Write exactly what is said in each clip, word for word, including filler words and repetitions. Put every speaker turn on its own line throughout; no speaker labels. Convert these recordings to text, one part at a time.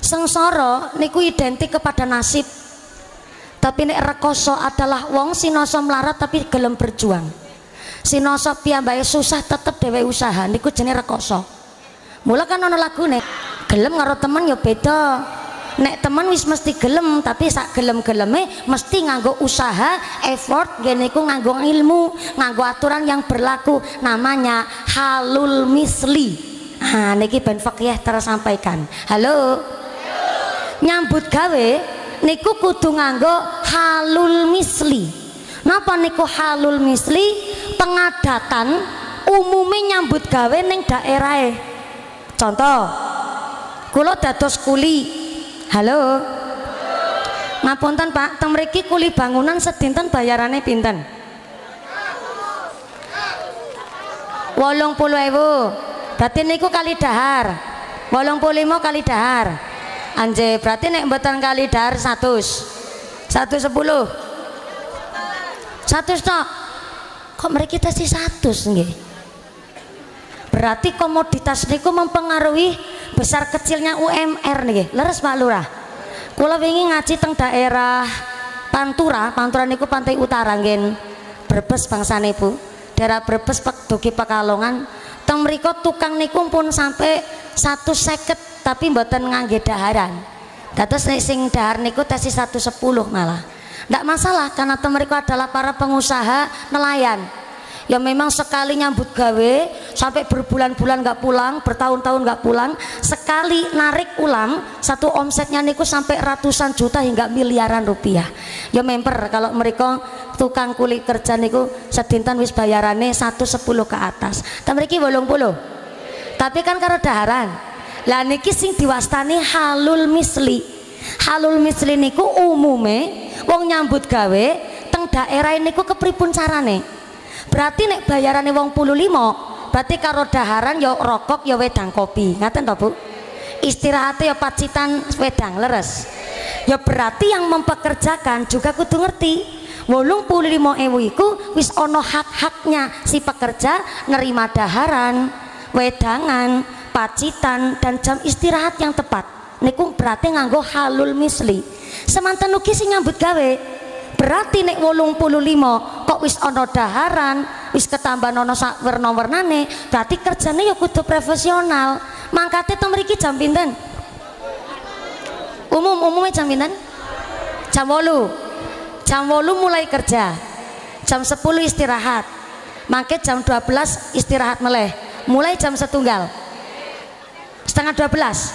sengsara niku identik kepada nasib. Tapi nek rekoso adalah wong sinoso melarat tapi gelem berjuang. Sinoso piyambake susah tetep dhewe usaha niku jenenge rekoso. Mula kan ana lagune gelem karo temen ya beda. Nek temen wis mesti gelem tapi sak gelem-geleme mesti nganggo usaha, effort, ngene iku nganggo ilmu, nganggo aturan yang berlaku, namanya halul misli. Nah niki ben fakih tersampaikan. Halo. Nyambut gawe niku kudu nganggo halul misli. Napa niku halul misli? Pengadatan umumnya nyambut gawe ning daerahe. Contoh, kula dados kuli. Halo. Ngapunten Pak, teng mriki kuli bangunan sedinten bayarane pinten? wolong puluh ewu. Berarti niku kali dahar. wolong puluh lima kali dahar. Anje, berarti nek mboten kali dahar seratus. seratus sepuluh. seratus tok. Kok mriki tesi seratus nggih? Berarti komoditas niku mempengaruhi besar kecilnya U M R nih, leres Pak Lurah. Kula wingi ngaji teng daerah Pantura, Pantura niku pantai utara ngen, Brebes bangsane Bu. Daerah Brebes Pak Dugi Pekalongan, teng mriku tukang niku pun sampai seratus seket tapi mboten ngangge daharan. Dados nek sing dahar niku tesi seratus sepuluh malah. Ndak masalah karena teng mriku adalah para pengusaha nelayan. Ya memang sekali nyambut gawe sampai berbulan-bulan nggak pulang, bertahun-tahun nggak pulang, sekali narik ulang satu omsetnya niku sampai ratusan juta hingga miliaran rupiah. Ya member kalau mereka tukang kulit kerja niku sedinten wis bayarane seratus sepuluh ke atas. Ta mriki wolong puluh. Tapi kan karo daharan. Lah niki sing diwastani halul misli. Halul misli niku umume wong nyambut gawe teng daerah niku kepripun carane? Berarti nek bayarane wong puluh lima, berarti karo daharan ya rokok ya wedang kopi. Ngaten to Bu? Istirahatnya ya pacitan wedang leres. Ya berarti yang mempekerjakan juga kudu ngerti. wolong puluh lima ewu iku wis ono hak-haknya si pekerja nerima daharan, wedangan, pacitan dan jam istirahat yang tepat. Niku berarti nganggo halul misli. Semanten ugi sing nyambut gawe. Berarti nek wolong puluh lima kok wis ono daharan, wis ketambah ono sak werna-wernane, berarti kerjane ya kudu profesional. Mangkate teng mriki jam pinten? Umum umumnya jam pinten? Jam wolu. Jam wolu mulai kerja. Jam sepuluh istirahat. Mangke jam dua belas istirahat meleh. Mulai jam setunggal. Setengah dua belas.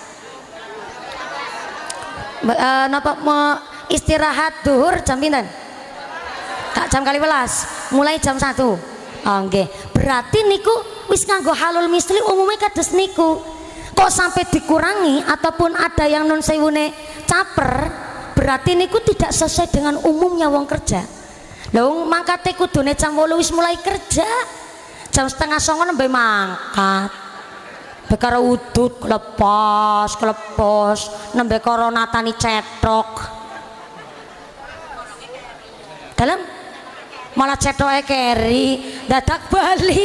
Uh, napa mau istirahat duhur jam pinten? Kak jam kali welas, mulai jam satu. Oh nggih. Berarti niku wis nganggo halul misli umumnya kados niku. Kok sampai dikurangi ataupun ada yang non sewune caper, berarti niku tidak sesuai dengan umumnya wong kerja. Lha wong mangkate kudune jam wolu wis mulai kerja. Jam setengah songo nembe mangkat. Bekara udut lepas, kelepos, nembe korona tani cetok. Dalam malah cetoke keri dadak bali.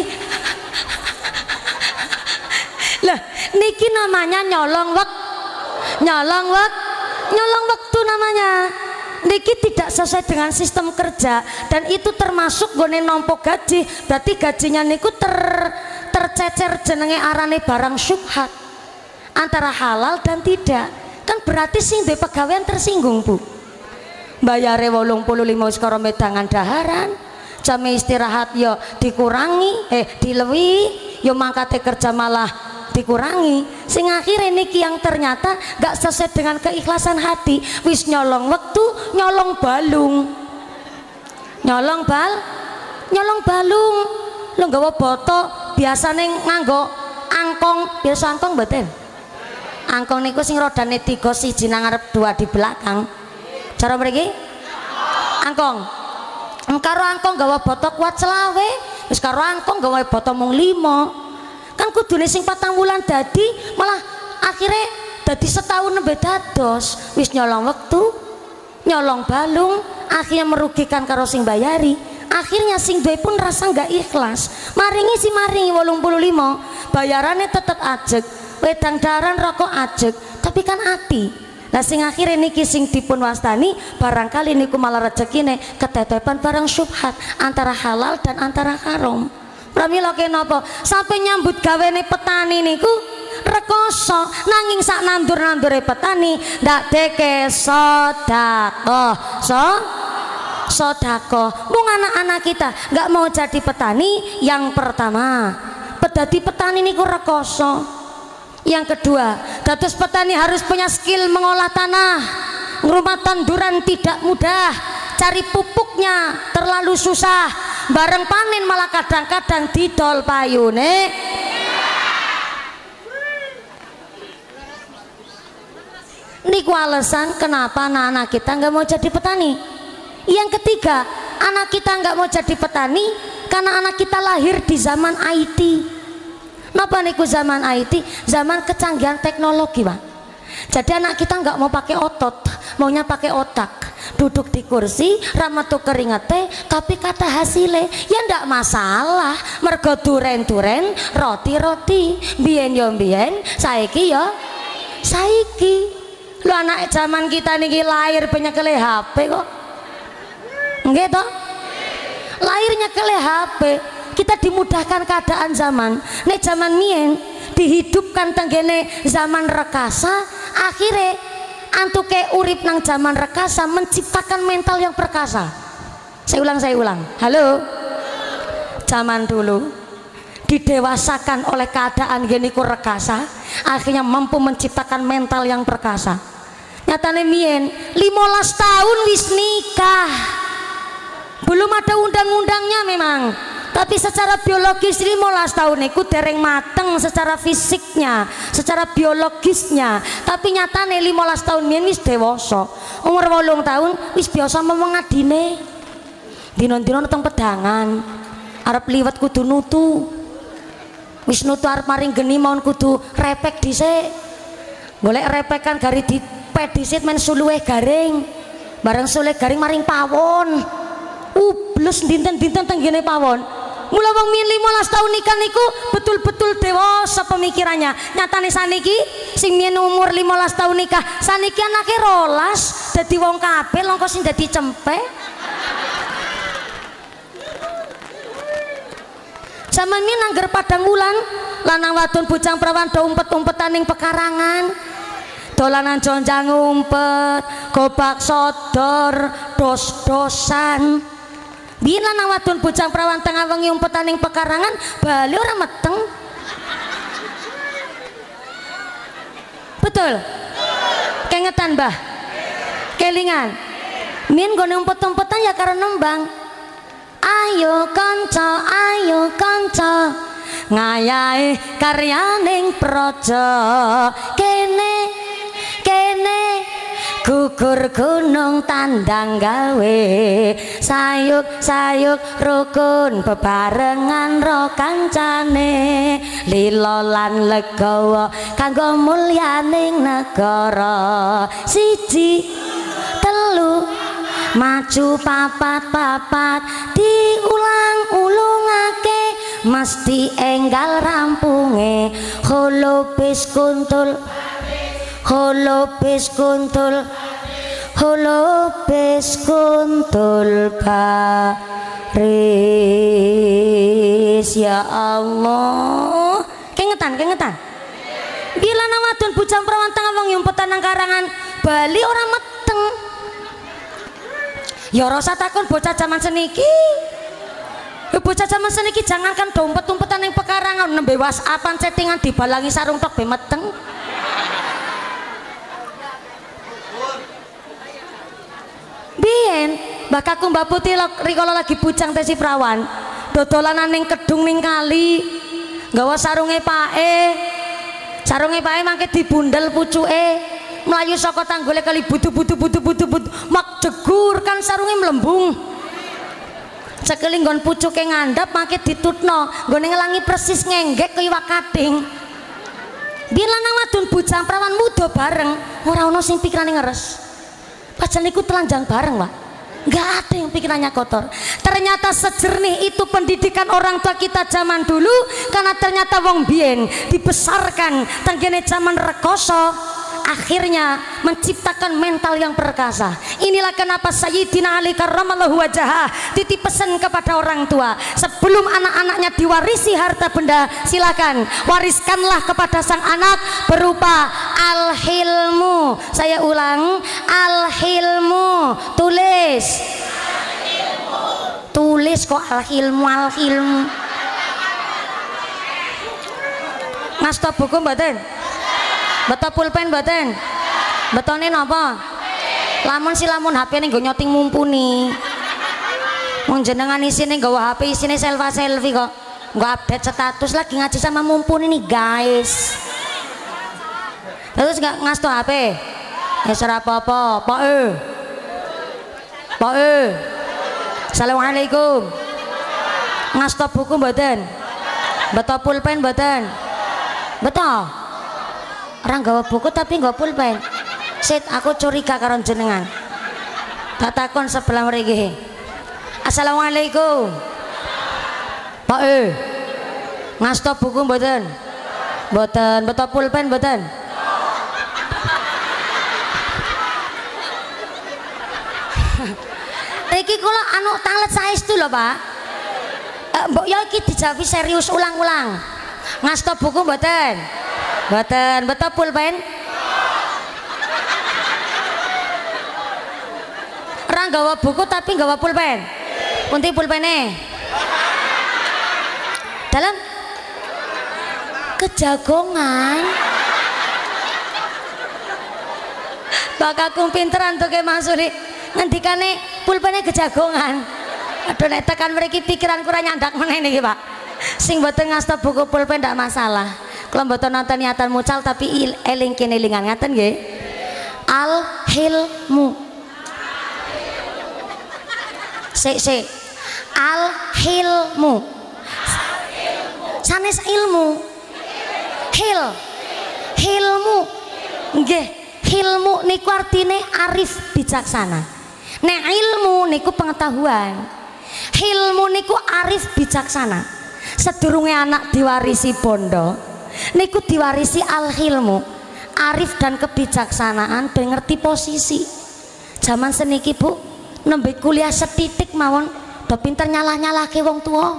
Lah niki namanya nyolong wek nyolong wek nyolong waktu namanya. Niki tidak sesuai dengan sistem kerja dan itu termasuk gone nompo gaji. Berarti gajinya niku ter tercecer jenenge arane barang syubhat antara halal dan tidak. Kan berarti sing duwe pegawaian tersinggung Bu. Bayare wolong puluh lima wis karo medangan daharan, jam istirahat yo dikurangi, eh dilewi, yo mangkate kerja malah dikurangi. Sing akhirnya niki yang ternyata gak sesuai dengan keikhlasan hati, wis nyolong waktu, nyolong balung, nyolong bal, nyolong balung, lo nggawa boto, biasane nganggo angkong, biasa angkong mboten? Angkong niku sing rodane tiga siji nang ngarep dua di belakang. Cara mriki angkong karo angkong gawa boto kuat selawe, wis karo angkong gawa boto mung lima. Kan kudune sing patang wulan dadi malah akhirnya dadi setahun nembe dados wis nyolong wektu, nyolong balung, akhirnya merugikan karo sing bayari. Akhirnya sing duwe pun rasa nggak ikhlas, maringi si maringi wolong puluh lima, bayarannya tetep ajeg, wedang daran rokok ajeg, tapi kan ati. Nah sing akhirnya niki sing dipun wastani barangkali niku malah rezekine ketetepan barang syubhat antara halal dan antara haram. Pramila kenapa sampai nyambut gawene petani niku rekoso nanging sak nandur-nandure petani ndak deke sedekah. So sedekah. Mung anak-anak kita nggak mau jadi petani, yang pertama pedati petani niku rekoso. Yang kedua, dados petani harus punya skill mengolah tanah. Ngrumat tanduran tidak mudah, cari pupuknya terlalu susah. Bareng panen malah kadang-kadang didol payune. Niku alasan kenapa anak-anak kita nggak mau jadi petani. Yang ketiga, anak kita nggak mau jadi petani karena anak kita lahir di zaman I T. Napa niku zaman I T? Zaman kecanggihan teknologi, Pak. Jadi anak kita nggak mau pakai otot, maunya pakai otak. Duduk di kursi, ramatu keringete, tapi kata hasilnya ya ndak masalah. Mergo duren-duren, roti-roti, biyen yo biyen, saiki yo saiki. Lu anak zaman kita niki lahir penyekele H P kok. Nggih toh? Lahirnya kele H P. Kita dimudahkan keadaan zaman. Nek zaman mien dihidupkan tenggene zaman rekasa, akhirnya antuke urip nang zaman rekasa menciptakan mental yang perkasa. Saya ulang, saya ulang. Halo. Zaman dulu didewasakan oleh keadaan geniku rekasa, akhirnya mampu menciptakan mental yang perkasa. Nyatane mien limolas tahun wis nikah. Belum ada undang-undangnya memang. Tapi secara biologis limolas tahun itu dereng mateng secara fisiknya, secara biologisnya. Tapi nyatane limolas tahun mien wis dewasa. Umur wolung tahun wis biasa ngomong adine. Dino-dino teng pedangan. Arep liwat kudu nutu. Wis nutu arep maring geni mohon kudu repek dhisik. Golek repekan gari dipet dhisik men suluwe garing. Bareng suluwe garing maring pawon. Ubles dinten-dinten teng gene pawon. Mula wong min limolas tahun nikah niku betul-betul dewasa pemikirannya. Nyatane saniki sing mien umur limolas tahun nikah, saniki anake rolas dadi wong kabeh longko sing dadi cempe. Zaman mien angger padang wulan, lanang wadon bujang prawan do umpet-umpetan ning pekarangan. Dolanan jonjang umpet, gobak sodor, dos-dosan. Biyen lanang wadon bujang prawan tengah wengi umpetan ning pekarangan, bali ora meteng. Betul? Kengetan, Mbah? Kelingan? Min gone umpet-umpetan ya karo nembang. Ayo kanca, ayo kanca, ngayahe karyaning praja. Kene, kene gugur gunung tandang gawe, sayuk-sayuk rukun bebarengan ro kancane, lila lan legawa kanggo mulyaning negara. Siji telu maju papat-papat diulang-ulungake mesti enggal rampunge. Holopis kuntul, holopis kuntul, holopis kuntul baris. Ya Allah, kengetan kengetan. Bila nawadon bujang perawan tengah wong yumpetan nang karangan Bali orang meteng. Ya rasa takon bocah zaman seniki. Ya bocah zaman seniki jangankan dompet-umpetan yang pekarangan, nembe WhatsAppan chattingan dibalangi sarung tok be meteng. Biyen bakaku Mbak Putih rikala lagi bujang tesi prawan, dodolanan ning kedung ning kali, nggawa sarunge pake. Sarunge pake mangke dibundel pucuke, melayu saka tanggule kali butuh butuh butuh butuh butuh mak jegur kan sarunge melembung. Sekeli nggon pucuke ngandhap mangke ditutno, nggone ngelangi persis ngenggek kaya iwak kating. Biyen lanang wadon bujang prawan muda bareng, ora ana sing pikirane ngeres. Pajan niku telanjang bareng, Pak. nggak ada yang pikirannya kotor. Ternyata sejernih itu pendidikan orang tua kita zaman dulu, karena ternyata wong biyen dibesarkan tenggene zaman rekoso, akhirnya menciptakan mental yang perkasa. Inilah kenapa Sayyidina Ali karramallahu wajhah titip pesan kepada orang tua, sebelum anak-anaknya diwarisi harta benda, silakan wariskanlah kepada sang anak berupa al-hilmu. Saya ulang, al-hilmu. Tulis, tulis kok al-hilmu, al-hilmu. Ngasta buku mboten? Betul pulpen mboten? Betone napa? Lamun si lamun H P ning nggo nyoting mumpuni. Wong jenengan isine nggawa H P isine selfie-selfie kok. Nggo update status lagi ngaji sama mumpuni nih, guys. Terus nggak ngasto H P? Ya ora apa-apa, Pak e. Pak e. Assalamualaikum. Ngasto buku mboten? Betul pulpen mboten? Betul. Orang gawa buku tapi nggak pulpen. Sit, aku curiga karo jenengan. Tak takon sebelah mriki. Assalamualaikum. Pak e. Ngasto buku mboten? Mboten. Betul pulpen mboten? Iki kula anu talet saestu lho, Pak. Eh, mbok ya iki dijawab serius ulang-ulang. Ngasto buku mboten? Mboten. Betul pulpen? Orang gawa buku tapi gawa pulpen. Kunti pulpene? Dalam kejagongan. Bakaku pinteran tuh ke maksudnya ngendikane pulpene kejagongan. Aduh nek tekan mriki pikiran kurang nyandak meneh niki, Pak. Sing mboten ngasta buku pulpen ndak masalah. Kalau mboten nonton niatan mucal tapi eling kene elingan ngaten nggih. Al hilmu. Sik sik. Al hilmu. Sanes ilmu. Hil. Hilmu. Nggih, hilmu niku artine arif bijaksana. Nek ilmu niku pengetahuan. Hilmu niku arif bijaksana. Sedurunge anak diwarisi bondo, niku diwarisi al-hilmu, arif dan kebijaksanaan, ben ngerti posisi. Zaman seniki Bu, nembe kuliah setitik mawon do pinter nyalah-nyalahke wong tua.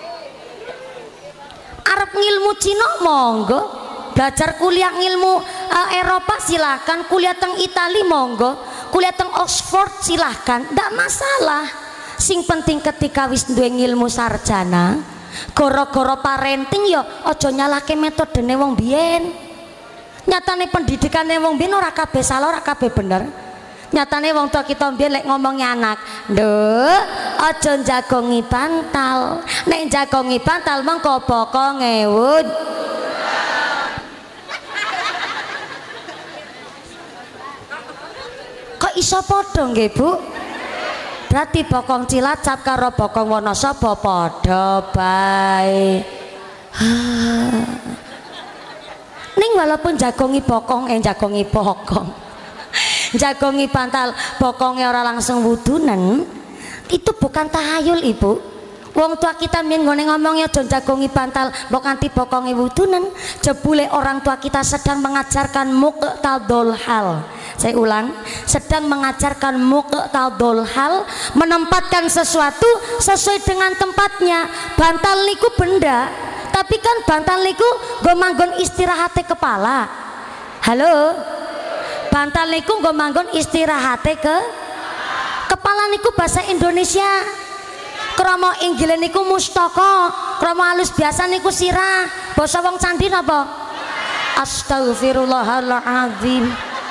Arep ngilmu Cina monggo, belajar kuliah ngilmu uh, Eropa silahkan, kuliah teng Itali monggo, kuliah teng Oxford silahkan, ndak masalah. Sing penting ketika wis duwe ngilmu sarjana, goro-goro parenting ya aja nyalahke metodene wong biyen. Nyatane pendidikane wong biyen ora kabeh salah, ora kabeh bener. Nyatane wong tua kita biyen lek ngomongi anak, "Nduk, aja jagongi bantal. Nek jagongi bantal mengko boko ngewut." Kok iso padha nggih, Bu? Berarti bokong Cilacap karo bokong Wonosobo padha bae. Ning walaupun jagongi bokong eh jagongi bokong. Jagongi bantal bokongnya orang langsung wudunen, itu bukan tahayul, Ibu. Wong tua kita mien ngone ngomongnya jon jagongi bantal mbok kanthi bokonge wudunen, jebule orang tua kita sedang mengajarkan muqtadul hal. Saya ulang, sedang mengajarkan muqtadul hal, menempatkan sesuatu sesuai dengan tempatnya. Bantal niku benda, tapi kan bantal niku nggo manggon istirahat kepala. Halo, bantal niku nggo manggon istirahat ke kepala niku bahasa Indonesia. Krama inggile niku mustaka, krama halus biasa niku sirah. Basa wong candi napa? Astagfirullahaladzim.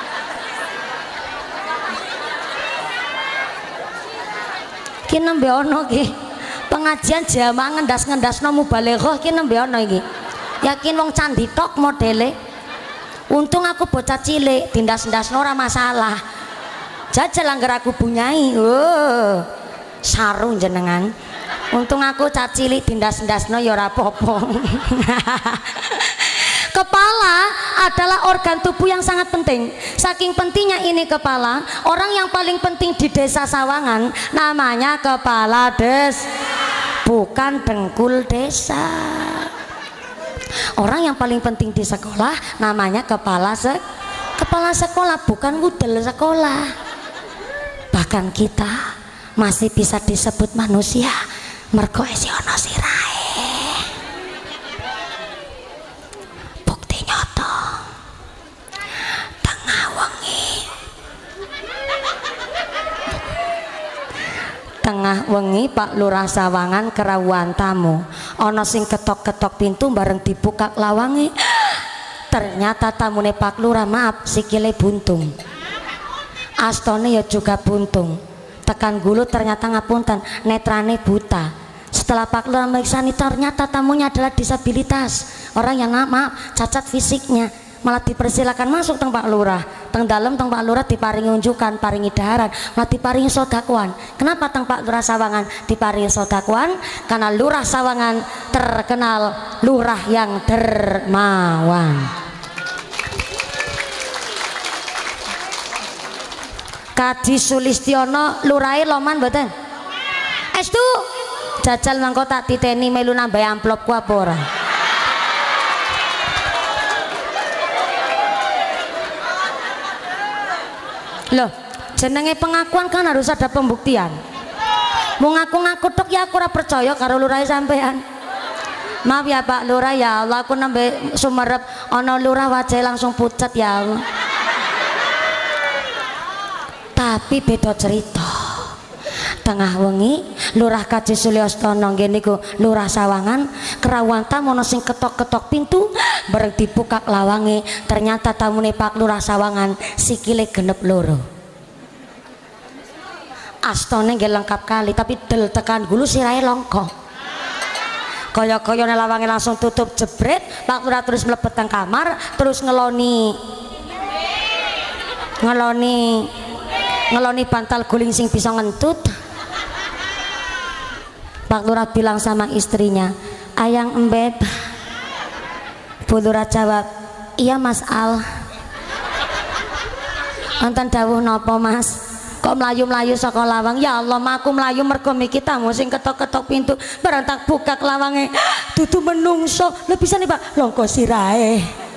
Ki nembe ana ki pengajian jamaah ngendas-ngendasno mubalighah ki nembe ana iki. Yakin wong candi tok modele. Untung aku bocah cilik, dindas-ndasno ora masalah. Jajal anggar aku bunyai. Oh, sarung jenengan. Untung aku cah cilik dindas-ndasno ya ora apa-apa. Kepala adalah organ tubuh yang sangat penting. Saking pentingnya ini kepala, orang yang paling penting di desa Sawangan namanya kepala des, bukan dengkul desa. Orang yang paling penting di sekolah namanya kepala se kepala sekolah, bukan wudel sekolah. Bahkan kita masih bisa disebut manusia mergo isi ono sirahe. Bukti nyoto tengah wengi tengah wengi Pak Lurah Sawangan kerawuhan tamu, ono sing ketok-ketok pintu bareng dibuka lawange. Ternyata tamune Pak Lurah maaf sikile buntung, astone ya juga buntung, tekan gulu ternyata ngapunten netrane buta. Setelah Pak Lurah meriksani ternyata tamunya adalah disabilitas, orang yang maaf cacat fisiknya, malah dipersilakan masuk teng Pak Lurah. Teng dalam teng Pak Lurah diparingi unjukan, paringi daharan, malah diparingi sodakuan. Kenapa teng Pak Lurah Sawangan diparingi sodakuan? Karena Lurah Sawangan terkenal lurah yang dermawan. Kaji Sulistiono lurahe loman mboten? Estu jajal mangko tak titeni melu nambah amplopku apa ora? Loh, jenenge pengakuan kan harus ada pembuktian. Mau ngaku-ngaku tok ya aku ora percaya karo lurahe sampean. Maaf ya Pak Lurah, ya Allah aku nambah sumerep ana lurah wajah langsung pucat ya Allah. Tapi beda cerita. Tengah wengi Lurah Kaji Suliostono nggih niku Lurah Sawangan kerawuhan tamu ono sing ketok-ketok pintu bareng dibuka lawange. Ternyata tamune Pak Lurah Sawangan sikile genep loro. Astone nggih lengkap kali tapi del tekan gulu sirahe longkok. Kaya-kayane lawange langsung tutup jebret. Pak Lurah terus mlebet teng kamar terus ngeloni ngeloni ngeloni bantal guling sing bisa ngentut. Pak Lurah bilang sama istrinya, ayang embet. Bu Lurah jawab, iya Mas Al. Wonten dawuh napa Mas? Kok melayu-melayu saka lawang? Ya Allah, aku melayu mergo miki tamu sing ketok-ketok pintu barang tak buka lawange dudu menungso. Lha bisa nih Pak, longko sirahe.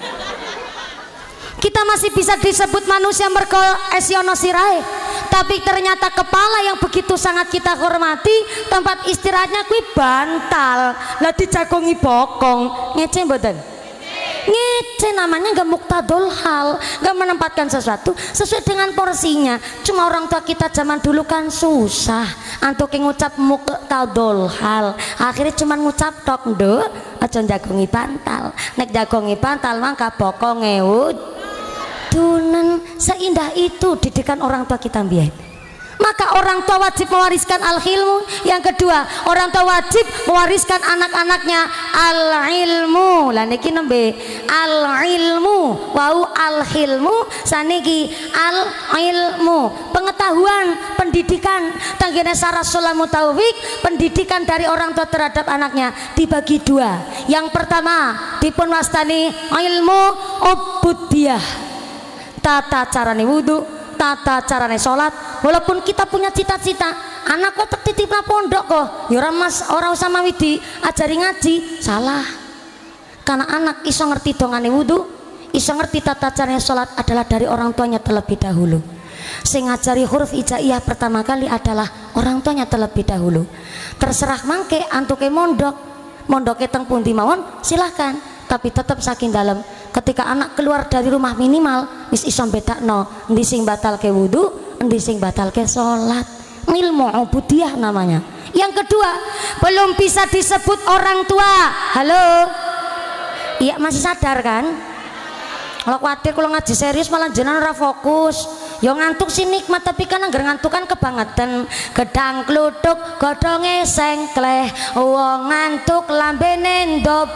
Kita masih bisa disebut manusia mergo esiono sirahe, tapi ternyata kepala yang begitu sangat kita hormati tempat istirahatnya kuwi bantal. Lah dijagongi bokong, ngece mboten? Ngece namanya nggak muktadul hal, nggak menempatkan sesuatu sesuai dengan porsinya. Cuma orang tua kita zaman dulu kan susah untuk ngucap muktadul hal, akhirnya cuma ngucap tok ndo aja jagongi bantal. Nek jagongi bantal mangka bokong ngewut. Dunen, seindah itu didikan orang tua kita mbiyen. Maka orang tua wajib mewariskan al-ilmu. Yang kedua, orang tua wajib mewariskan anak-anaknya al-ilmu. Lah niki nembe al-ilmu, wau al-ilmu, saniki al-ilmu. Pengetahuan, pendidikan, tanggene Sarasul Mutawfik, pendidikan dari orang tua terhadap anaknya dibagi dua. Yang pertama, dipun wastani ilmu ubudiyah. Tata carane wudhu, tata carane sholat. Walaupun kita punya cita-cita anak kok tertitip na pondok kok ya ora mas, ora usah mawidi ajari ngaji, salah. Karena anak iso ngerti dongane wudhu, iso ngerti tata carane sholat adalah dari orang tuanya terlebih dahulu. Sing ngajari huruf hijaiyah pertama kali adalah orang tuanya terlebih dahulu. Terserah mangke antuke mondok, mondoke teng pundi mawon silahkan, tapi tetap saking dalam. Ketika anak keluar dari rumah minimal wis iso bedakno endi sing batal ke wudu, endi sing batal ke salat. Ilmu ubudiyah namanya. Yang kedua, belum bisa disebut orang tua. Halo. Iya masih sadar kan? Kalau khawatir kalau ngaji serius malah jenengan ora fokus. Ya ngantuk sih nikmat, tapi kan anggar ngantuk kan kebangetan. Gedang kluthuk godhonge sengkleh, wong ngantuk lambene ndop.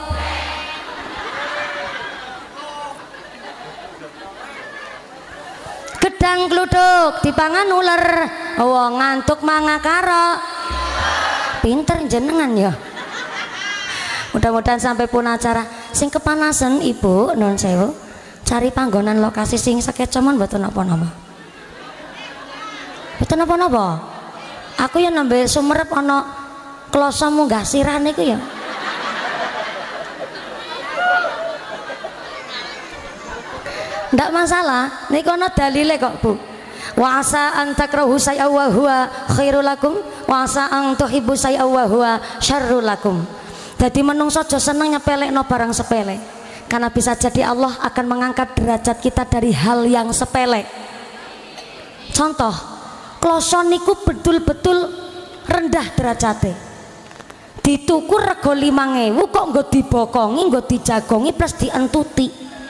Gedang kluthuk dipangan uler, wong ngantuk mangakaro. Pinter jenengan ya. Mudah-mudahan sampai pun acara sing kepanasan ibu non sewu cari panggonan lokasi sing sekecoman mboten napa-napa. Mboten napa-napa. Aku ya nembe sumerep ana kloso munggah sirah niku ya. Ndak masalah, niku ana dalile kok, Bu. Wa asa an takrahu say'a wa huwa khairul lakum wa asa an tuhibbu say'a wa huwa syarrul lakum. Dadi menungso aja seneng nyepelekno barang sepele. Karena bisa jadi Allah akan mengangkat derajat kita dari hal yang sepele. Contoh, kloso niku betul-betul rendah derajate. Dituku rego limang ewu kok nggo dibokongi, nggo dijagongi plus dientuti.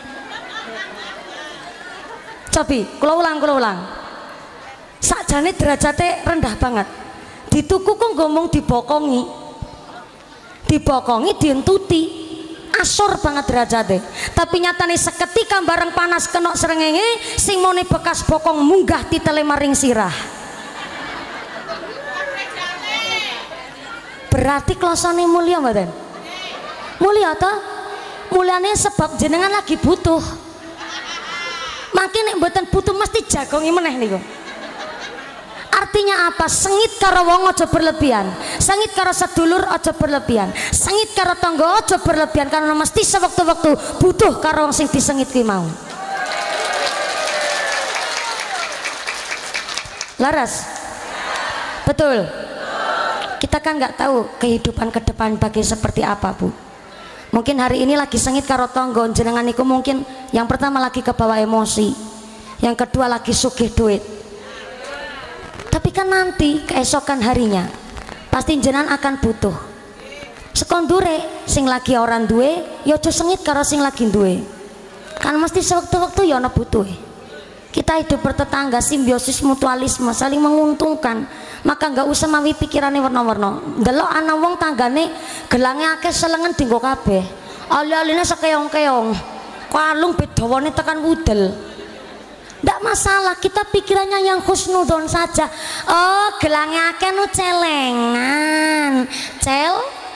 Cobi, kula ulang, kula ulang. Sakjane derajate rendah banget. Dituku kok ngomong dibokongi. Dibokongi dientuti. Asor banget derajate. Tapi nyatane seketika bareng panas kena srengenge sing mone bekas bokong munggah titele maring sirah. Berarti klosone mulia mboten? Mulia ta? Mulyane sebab jenengan lagi butuh. Makin nek mboten butuh mesti jagongi meneh niku. Artinya apa? Sengit karo wong aja berlebihan, sengit karo sedulur aja berlebihan, sengit karo tangga aja berlebihan karena mesti sewaktu-waktu butuh karo wong sing disengit kuwi mau. Laras? Betul. Kita kan nggak tahu kehidupan ke depan bagi seperti apa, Bu. Mungkin hari ini lagi sengit karo tangga jenengan niku, mungkin yang pertama lagi kebawa emosi, yang kedua lagi sugih duit. Tapi kan nanti keesokan harinya pasti jenengan akan butuh. Sekondure sing lagi orang duwe ya aja sengit karo sing lagi duwe. Kan mesti sewaktu-waktu ya ana butuhe. Kita hidup bertetangga, simbiosis mutualisme, saling menguntungkan. Maka nggak usah mawi pikirannya warna-warna. Delok ana wong tanggane gelange akeh selengen dinggo kabeh. Ali-aline sekeong-keong. Kalung bedawane tekan wudel. Ndak masalah, kita pikirannya yang husnudon saja. Oh, gelangnya akeh nu celengan. Cel?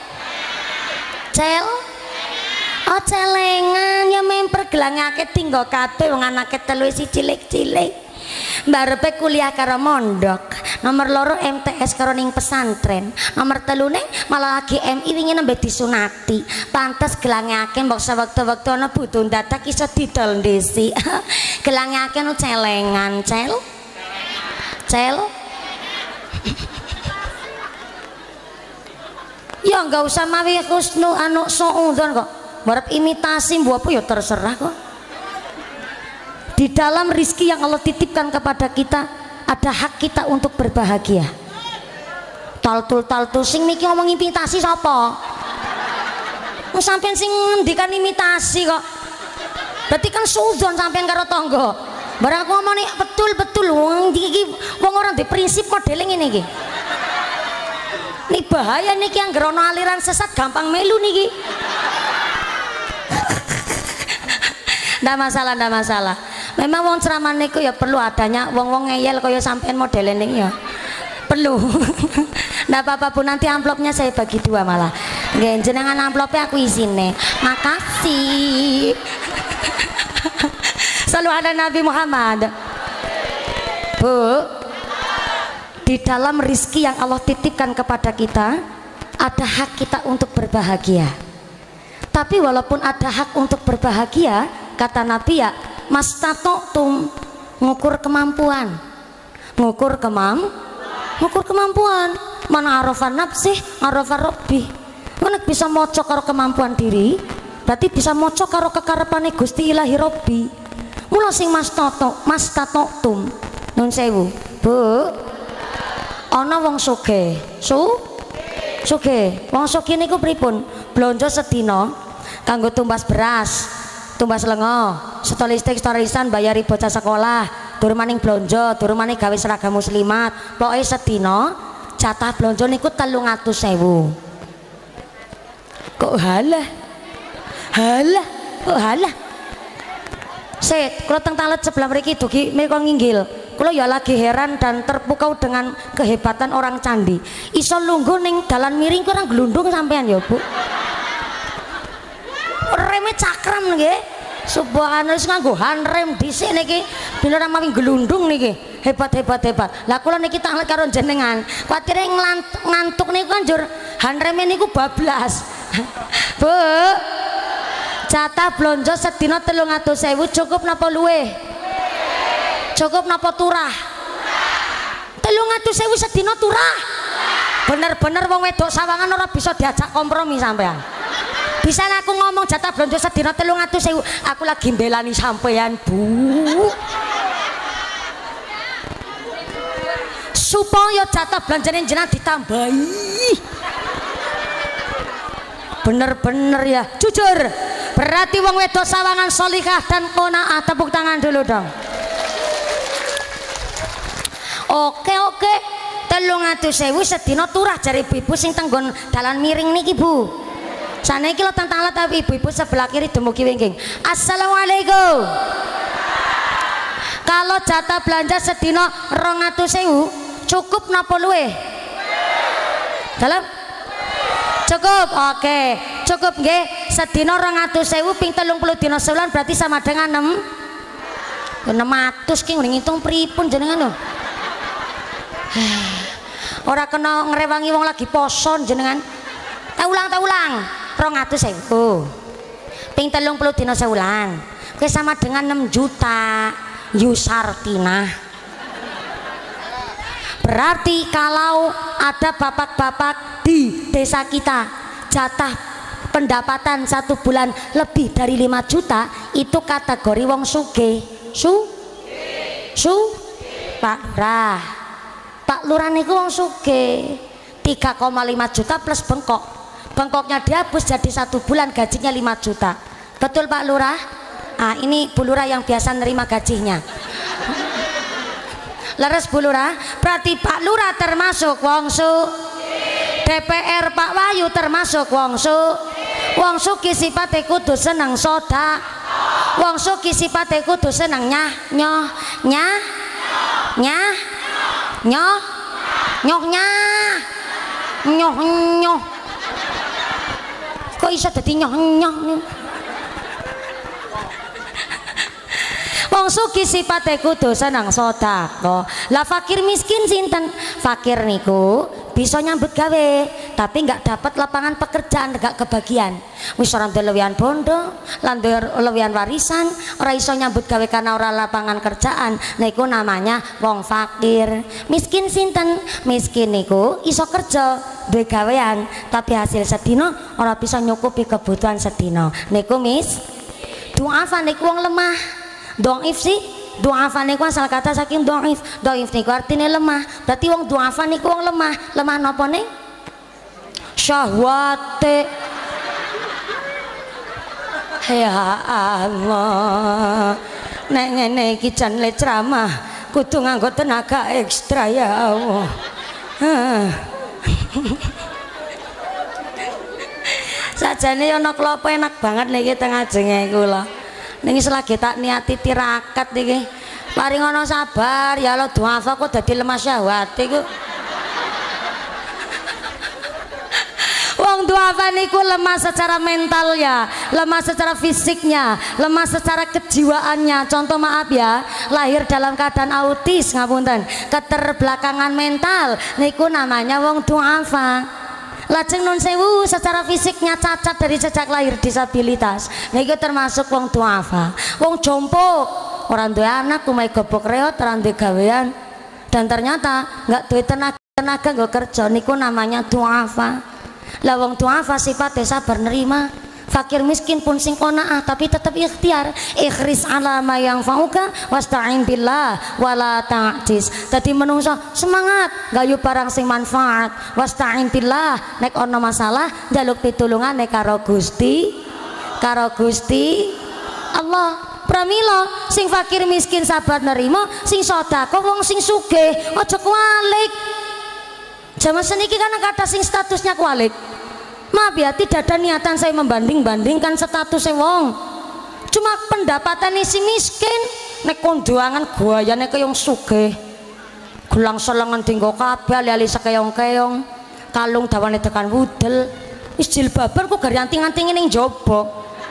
Cel? Oh, celengan ya memper gelangnya akeh tinggal kabeh wong anake telu si cilik-cilik. Barepe kuliah karo mondok. Nomor loro M T S karo ning pesantren. Nomor telune malah lagi M I wingi nembe disunati. Pantes gelange akeh mbok sewektu-wektu ana butuh dadak iso didol ndesi. Gelange akeh nu celengan, cel. Cel. Ya enggak usah mawi husnu anu suudzon kok. Barep imitasi mbok apa ya terserah kok. Di dalam rizki yang Allah titipkan kepada kita ada hak kita untuk berbahagia. Taltul taltul sing niki ngomong imitasi sapa? Wong sampean sing ngendikan imitasi kok. Berarti kan suudzon sampean karo tangga. Barang aku ngomong nih betul-betul wong iki wong ora ndek prinsip modele ngene iki. Nih bahaya niki yang gerono aliran sesat gampang melu niki. Ndak masalah, ndak masalah. Memang wong ceramah niku ya perlu adanya wong-wong ngeyel kaya sampean modele ning ya. Perlu. Ndak apa-apa Bu, nanti amplopnya saya bagi dua malah. Nggih, jenengan amplopnya aku isine. Makasih. Selalu ada Nabi Muhammad. Bu, di dalam rizki yang Allah titipkan kepada kita ada hak kita untuk berbahagia. Tapi walaupun ada hak untuk berbahagia, kata Nabi ya mastata'tum, ngukur kemampuan, ngukur kemam ngukur kemampuan. Mana arafan nafsih arafan rabbi. Mana bisa moco karo kemampuan diri, berarti bisa moco karo kekarepane Gusti Ilahi Rabbi. Mula sing mastata'tum mastata'tum nun sewu Bu, ana wong sugih su sugih wong sugih niku pripun? Blonjo sedina kanggo tumbas beras, tumbas lengo, setor listrik, setor lisan, bayari bocah sekolah, durung maning blonjo, durung maning gawe seragam muslimat. Pokoke sedina jatah blonjo niku telung atus ewu. Kok halah? Halah, kok halah? Set, kula teng talet sebelah mriki dugi menika nginggil. Kula ya lagi heran dan terpukau dengan kehebatan orang candi. Iso lungguh ning dalan miring ku ora glundung sampean ya, Bu. Reme cakram nggih. Subhanallah nganggo handrem dhisik niki ben ora mawi glundung niki. Hebat hebat hebat. Lah kula niki tak karo jenengan. Kuatire ngantuk niku kan njur handreme niku bablas. Bu. Jatah blonjo sedina telung atus ewu cukup napa luwih? Cukup napa turah? telung atus ewu sedina turah. Bener-bener wong wedok sawangan ora bisa diajak kompromi sampean. Bisa aku ngomong jatah blonjo sedina telung atus ewu, aku lagi mbelani sampean, Bu. Supaya jatah belanjane jenengan ditambahi. Bener-bener ya, jujur. Berarti wong wedok sawangan solikah dan qanaah, tepuk tangan dulu dong. Oke oke, telung atus ewu sedina turah jari ibu-ibu sing tenggon dalan miring niki Bu. Saniki lo tentang alat ibu-ibu sebelah kiri dumugi wingking. Assalamualaikum. Kalau jatah belanja sedina rong atus ewu cukup napa luwih? Dalam? Cukup, oke. Cukup nggih. Sedina rong atus ewu ping telung puluh dina sebulan berarti sama dengan enam enam ratus ki ngitung pripun jenengan lho. Ora kena ngrewangi wong lagi poson jenengan. Tak ulang tak ulang. rong atus ewu ping telung puluh dina sewulan kuwi sama dengan enam juta Yusartina. Berarti kalau ada bapak-bapak di desa kita jatah pendapatan satu bulan lebih dari lima juta itu kategori wong sugih. Su su Pak Lurah Pak Lurah niku wong sugih tiga koma lima juta plus bengkok. Bengkoknya dihapus jadi satu bulan gajinya lima juta. Betul Pak Lurah? Ah, ini Bu Lurah yang biasa nerima gajinya. Leres Bu Lurah? Berarti Pak Lurah termasuk wong su. D P R Pak Wahyu termasuk wong su. Wong sugih sifate kudu seneng soda. Wong sugih sifate kudu seneng nyah nyoh nyah nyah nyoh nyoh nyah nyoh nyoh. Kok iso dadi nyoh-nyoh? Wong sugih sifate kudu seneng sedekah. Lah fakir miskin sinten? Fakir niku bisa nyambut gawe tapi nggak dapat lapangan pekerjaan, nggak kebagian. Wis ora ndek lewian bondo, lan lewian warisan, ora iso nyambut gawe karena ora lapangan kerjaan. Niku namanya wong fakir. Miskin sinten? Miskin niku iso kerja, duwe gawean, tapi hasil sedina ora bisa nyukupi kebutuhan sedina. Niku mis duafa niku wong lemah. Dhaif sih, duafa niku asal kata saking dhaif. Dhaif niku artine lemah. Berarti wong duafa niku wong lemah. Lemah napa ning? Syahwate. Ya Allah. Nek ngene iki jan le ceramah kudu nganggo tenaga ekstra ya Allah. Sajane ana klopo enak banget niki teng ajenge kula. Niki selagi tak niati tirakat niki. Paring ana sabar ya Allah duafa kok dadi lemah syahwat iku. Wong duafa niku lemah secara mentalnya, lemah secara fisiknya, lemah secara kejiwaannya. Contoh maaf ya, lahir dalam keadaan autis ngapunten, keterbelakangan mental niku namanya wong duafa. Lajeng nun sewu secara fisiknya cacat dari sejak lahir, disabilitas niku termasuk wong duafa. Wong jompo orang duwe anak kumai gobok reot orang duwe gawean dan ternyata nggak duwe tenaga tenaga nggak kerja niku namanya duafa. Lah wong duafa sifatnya sabar nerima. Fakir miskin pun sing qanaah tapi tetap ikhtiar. Ikhris ala ma yang fauka wasta'in billah wala ta'jiz. Dadi menungso semangat gayu barang sing manfaat. Wasta'in billah nek ana masalah njaluk pitulungan nek karo Gusti karo Gusti Allah. Pramila sing fakir miskin sabar nerima, sing sedekah wong sing sugih aja kualik. Zaman seniki kan kata sing statusnya kualik. Maaf ya, tidak ada niatan saya membanding-bandingkan statusnya wong. Cuma pendapatan si miskin nek kondoangan guayane kaya wong sugih. Gulang selengan tinggo kabeh ali-ali sekeong-keong, kalung dawane tekan wudel. Wis jilbaban kok gari anting-anting ning jaba.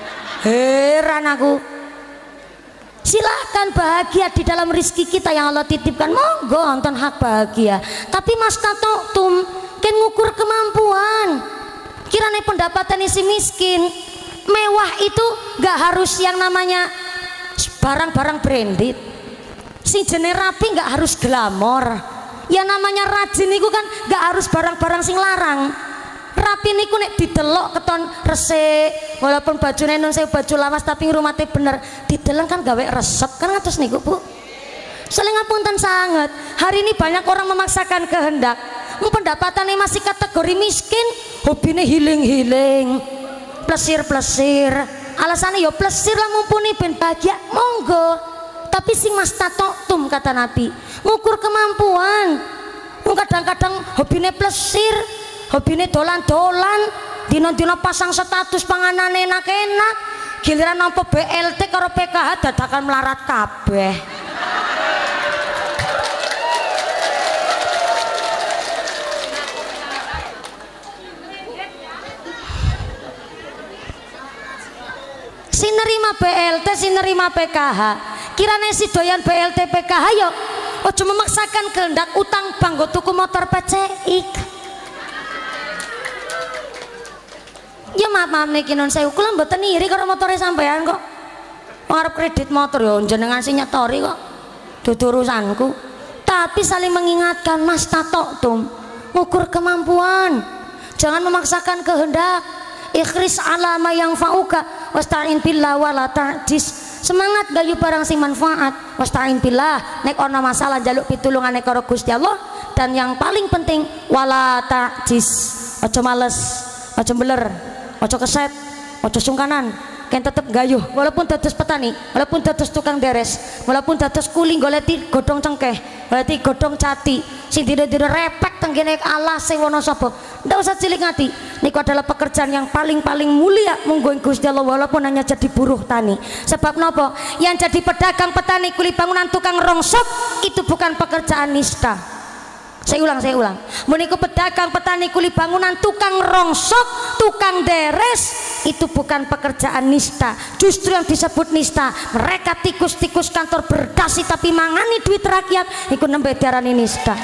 heran aku. Silahkan bahagia di dalam rizki kita yang Allah titipkan, monggo nonton hak bahagia. Tapi mas tatoktum kan ngukur kemampuan. Kiranya pendapatan si miskin mewah itu gak harus yang namanya barang-barang branded. Sing jenis rapi gak harus glamor. Ya namanya rajin itu kan gak harus barang-barang sing larang. Rapi niku nek didelok keton resik, walaupun bajune nun saya baju lawas tapi rumahnya bener dideleng kan gawe resep kan ngatus niku Bu. Saling ngapunten sangat. Hari ini banyak orang memaksakan kehendak. Pendapatannya masih kategori miskin, hobinya healing-healing, plesir-plesir. Alasannya ya plesir lah mumpuni ben bahagia, monggo. Tapi sing mas tatoktum kata Nabi, ngukur kemampuan. Kadang-kadang hobinya plesir, hobinya dolan-dolan, dino-dino pasang status panganan enak-enak, giliran nampa B L T karo P K H dadakan melarat kabeh. Si nerima B L T, si nerima P K H, kirane si doyan B L T P K H yo ojo memaksakan kehendak utang bank go tuku motor P C I. Ya maaf maaf niki non saya kula mboten iri karo motore sampean kok. Ngarep kredit motor yo jenengan sing nyetori kok. Dudu urusanku. Tapi saling mengingatkan mas tatoktum, ngukur kemampuan. Jangan memaksakan kehendak. Ikhris alama yang fauka wasta'in billah wala ta'jis. Semangat gayu barang sing manfaat wasta'in billah, nek ana masalah jaluk pitulungane karo Gusti Allah, dan yang paling penting wala ta'jis. Aja males, aja beler, aja keset, aja sungkanan, kan tetep gayuh walaupun dados petani, walaupun dados tukang deres, walaupun dados kuli goleti godhong cengkeh, goleti godhong cati sing dire-dire repek tenggene Allah sing Wonosobo. Ndak usah cilik ngati, niku adalah pekerjaan yang paling-paling mulia munggo Gusti Allah, walaupun hanya jadi buruh tani. Sebab nopo? Yang jadi pedagang, petani, kuli bangunan, tukang rongsok itu bukan pekerjaan nista. Saya ulang, saya ulang. Meniku pedagang, petani, kuli bangunan, tukang rongsok, tukang deres itu bukan pekerjaan nista. Justru yang disebut nista, mereka tikus-tikus kantor berdasi tapi mangani duit rakyat, iku nembe diarani nista.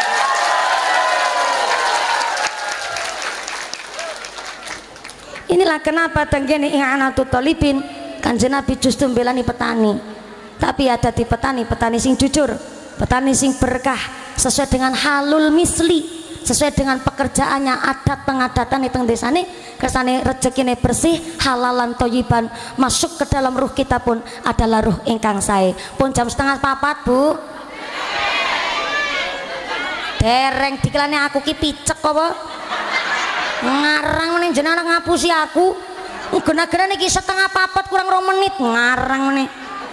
Inilah kenapa tenggene i'anatul thalibin Kanjeng Nabi justru belani petani. Tapi ada di petani, petani sing jujur, petani sing berkah, sesuai dengan halul misli, sesuai dengan pekerjaannya, adat pengadatan itu desane, kersane rezekine bersih, halalan toyiban, masuk ke dalam ruh kita pun adalah ruh ingkang sae. Pun jam setengah papat Bu. Dereng dikelane aku ki picek apa? Ngarang meneh jenengan ngapusi aku. Gena-gena niki setengah papat kurang rong menit ngarang meneh.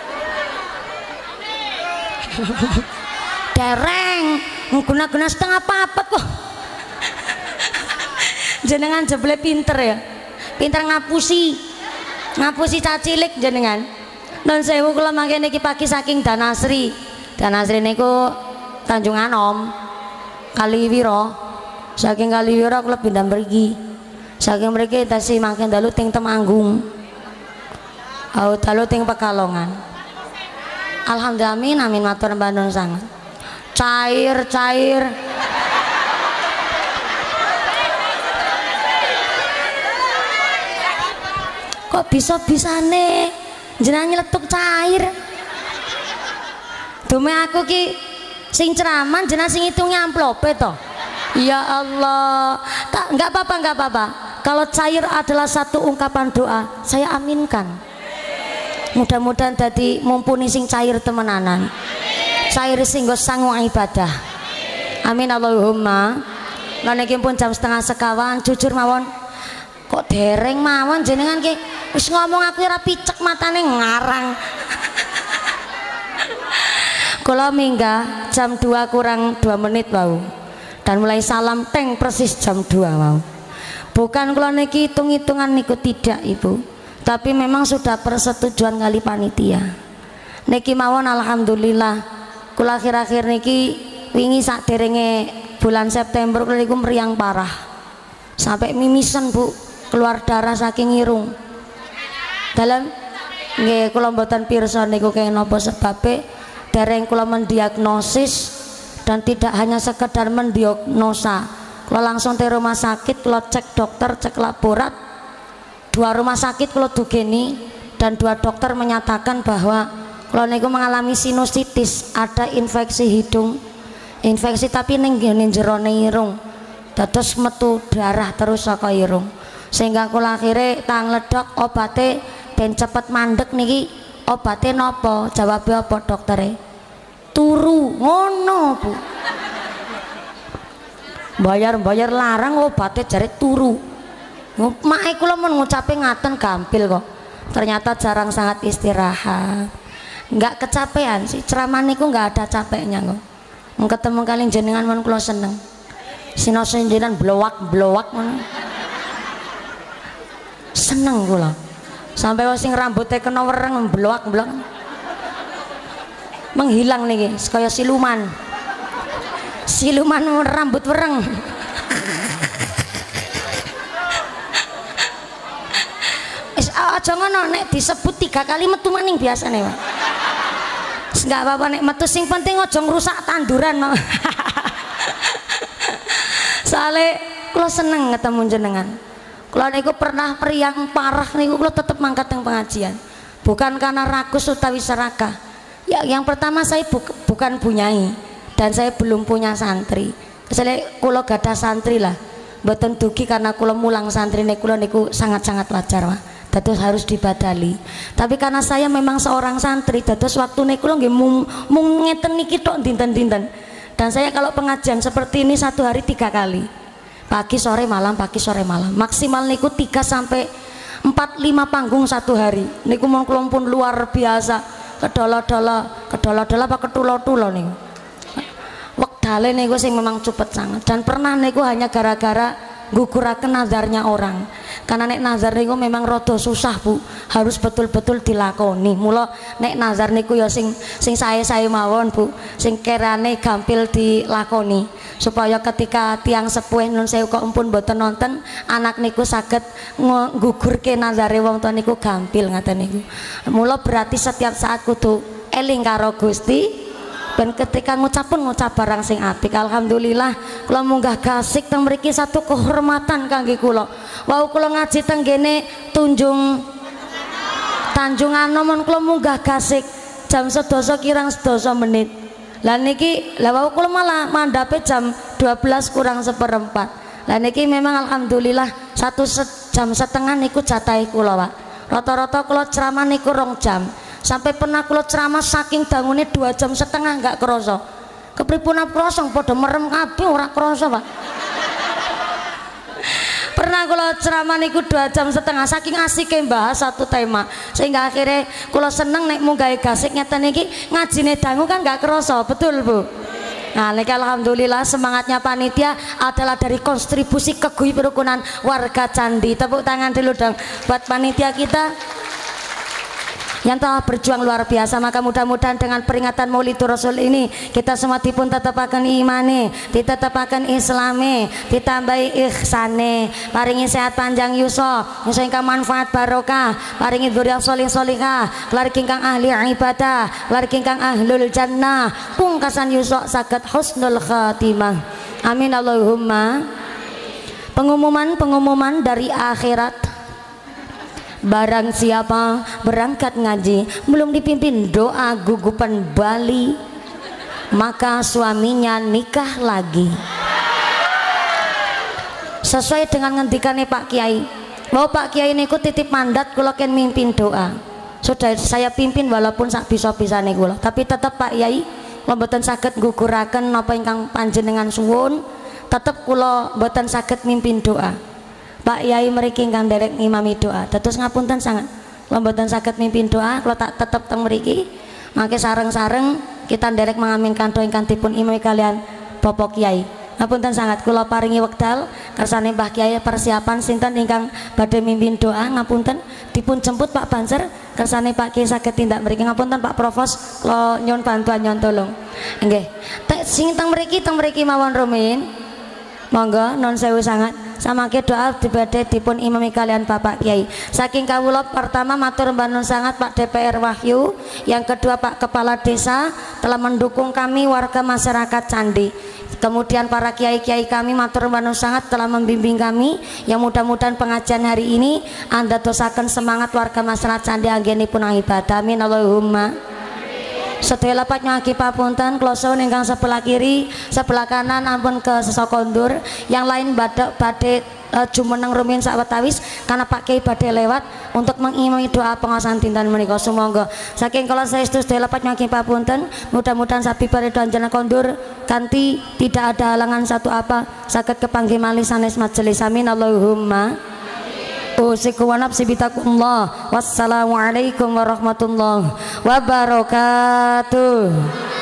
Dereng guna-guna setengah papat kok. Jenengan jebule pinter ya. Pinter ngapusi. Ngapusi cacilik jenengan. Non sewu kula mangke niki pagi saking Danasri. Danasri niku Tanjung Anom. Kaliwiro. Saking Kaliwiro kula pindah mriki. Saking mriki tasih mangke dalu teng Temanggung. Au dalu teng Pekalongan. Alhamdulillah amin amin matur bandung sangat. Cair cair. Kok bisa-bisane jenengan nyeletuk cair? Dume aku ki sing ceraman jenengan sing ngitung amplope to. Ya Allah, tak nggak apa-apa nggak apa-apa. Kalau cair adalah satu ungkapan doa, saya aminkan. Mudah-mudahan tadi mumpuni sing cair temenanan, cair sing go sangu ibadah. Amin Allahumma. Lan iki pun jam setengah sekawan, jujur mawon. Kok dereng mawon jenengan ki wis ngomong aku ora picek matane ngarang. Kula minggah jam dua kurang dua menit wau. Dan mulai salam teng persis jam dua mau. Bukan kalau niki hitung-hitungan niku tidak Ibu, tapi memang sudah persetujuan kali panitia. Niki mawon alhamdulillah. Kula akhir-akhir niki wingi sak derenge bulan September kula niku meriang parah. Sampai mimisan Bu, keluar darah saking irung. Dalam nggih kula mboten pirsa niku kenging napa sebabe dereng kula mendiagnosis dan tidak hanya sekedar mendiagnosa. Kula langsung ke rumah sakit, kula cek dokter, cek laborat. Dua rumah sakit kula dugeni dan dua dokter menyatakan bahwa kula niku mengalami sinusitis, ada infeksi hidung. Infeksi tapi ning ngene jerone irung. Dados metu darah terus saka irung. Sehingga kula akhire tang ledok obate ben cepet mandek niki. Obate napa? Jawabe apa doktere? Turu. Ngono, Bu. Bayar-bayar larang obate jare turu. Make kula men ngucape ngaten gampil kok. Ternyata jarang sangat istirahat. Enggak kecapean sih, ceramah niku enggak ada capeknya kok. Mung ketemu kali jenengan men kula seneng. Sinoso jenengan blowak-blowak ngono. Seneng kula. Sampai wong sing rambutnya kena wereng blowak-blowak. Menghilang niki, kaya siluman. Siluman rambut wereng. Wis aja ngono, nek disebut tiga kali metu maning biasane, Pak. Enggak apa-apa nek metu, sing penting aja ngrusak tanduran, Pak. Soale kula seneng ketemu jenengan. Kula niku pernah periang parah niku kula tetep mangkat teng pengajian. Bukan karena rakus utawi serakah. Ya, yang pertama saya bu bukan bunyai dan saya belum punya santri. Saya kula gadah santri lah. Mboten dugi karena kula mulang santri niku kula niku sangat-sangat wajar, Pak. Dados harus dibadali. Tapi karena saya memang seorang santri, dados waktu niku kula nggih mung, mung ngeten niki tok dinten-dinten. Dan saya kalau pengajian seperti ini satu hari tiga kali. Pagi sore malam, pagi sore malam. Maksimal niku tiga sampai empat lima panggung satu hari. Niku mun kula pun luar biasa. Kedola-dola, kedola-dola apa ketulo-tulo niku. Wektale niku sing memang cepet sangat. Dan pernah niku hanya gara-gara guguraken nazarnya orang. Karena nek nazar niku memang rada susah, Bu. Harus betul-betul dilakoni. Mula nek nazar niku ya sing sing sae-sae mawon, Bu. Sing kerane gampil dilakoni. Supaya ketika tiang sepuh nun sewu kok empun mboten nonton, anak niku saged nggugurke nazare wong tua niku gampil ngaten niku. Mula berarti setiap saat kudu eling karo Gusti. Dan ketika ngucap pun ngucap barang sing apik. Alhamdulillah kula munggah gasik teng mriki satu kehormatan kangge kula. Wau kula ngaji teng kene Tunjung Tanjung Anom kula munggah gasik jam sedasa kirang sedasa menit. Lah niki lah wau kula malah mandhape jam dua belas kurang seperempat. Lah niki memang alhamdulillah satu set, jam setengah niku jatahe kula, Pak. Rata-rata kula ceramah niku rong jam. Sampai pernah kula ceramah saking dangune dua jam setengah nggak kerasa. Kepripun prosong pada merem kabeh ora kerasa, Pak. Pernah kula ceramah niku dua jam setengah saking asike bahas satu tema sehingga akhirnya kula seneng nek munggahe gasik ngeten iki ngajine dangu kan nggak kerasa, betul, Bu? Nah, niki alhamdulillah semangatnya panitia adalah dari kontribusi keguih perukunan warga Candi. Tepuk tangan dulu dong buat panitia kita yang telah berjuang luar biasa. Maka mudah-mudahan dengan peringatan Maulidur Rasul ini kita semua dipun tetapaken imane, ditetapaken islame, ditambahi ihsane, paringi sehat panjang yuso, yuso ingkang manfaat barokah, paringi dzurriyyah sholih sholihah, keluarga ingkang ahli ibadah, keluarga ingkang ahlul jannah, pungkasan yuso saged husnul khatimah. Amin Allahumma. Pengumuman-pengumuman dari akhirat. Barang siapa berangkat ngaji belum dipimpin doa gugupan Bali, maka suaminya nikah lagi. Sesuai dengan ngendikane Pak Kiai, bahwa Pak Kiai niku titip mandat kula ken mimpin doa. Sudah saya pimpin walaupun sak bisa-bisane kula, tapi tetap Pak Kiai mboten saged guguraken napa ingkang panjenengan suwun, tetap kula mboten saged mimpin doa. Pak Yai mriki ingkang derek ngimami doa. Dados ngapunten sangat. Kula mboten saged mimpin doa, kula tak tetep teng mriki. Mangke sareng-sareng kita derek mengaminkan doa ingkang dipun imami kalian Bapak Kiai. Ngapunten sangat kula paringi wekdal kersane Mbah Kiai persiapan sinten ingkang badhe mimpin doa. Ngapunten dipun jemput Pak Banser kersane Pak Kiai saged tindak mriki. Ngapunten Pak Provos kula nyuwun bantuan nyuwun tolong. Nggih. Sing teng mriki teng mriki mawon rumiyin. Monggo non sewu sangat samangke doa dibadhe dipun imami kalian Bapak Kiai. Saking kawula pertama matur mbanun sangat Pak D P R Wahyu, yang kedua Pak Kepala Desa telah mendukung kami warga masyarakat Candi. Kemudian para kiai-kiai kami matur nuwun sangat telah membimbing kami, yang mudah-mudahan pengajian hari ini anda dosakan semangat warga masyarakat Candi anggenipun ibadah. Amin Allahumma. Sedaya lapat nyaki papunten kloso ingkang sebelah kiri, sebelah kanan ampun ke sesokondur, yang lain badhe badhe uh, jumeneng rumiyin sawetawis karena Pak Kiai badhe lewat untuk mengimami doa pengawasan dinten menika. Sumangga saking kula saestu sedaya lapat nyaki papunten, mudah-mudahan sapi paridwan jenengan kondur kanthi tidak ada halangan satu apa saged kepanggih malih sanes majelis. Amin Allahumma. Usiku wa nafsi bitakumullah. Wassalamualaikum warahmatullahi wabarakatuh.